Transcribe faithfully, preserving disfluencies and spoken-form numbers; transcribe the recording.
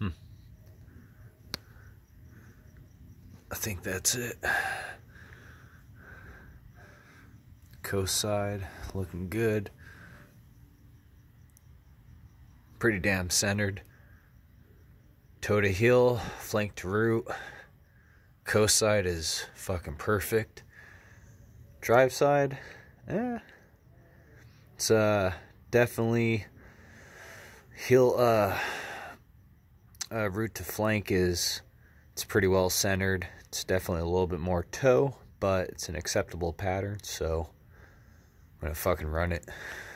Hmm. I think that's it. Coast side looking good. Pretty damn centered. Toe to heel, flank to root. Coast side is fucking perfect. Drive side, eh. It's uh definitely heel uh, uh root to flank is it's pretty well centered. It's definitely a little bit more toe, but it's an acceptable pattern, so I'm gonna fucking run it.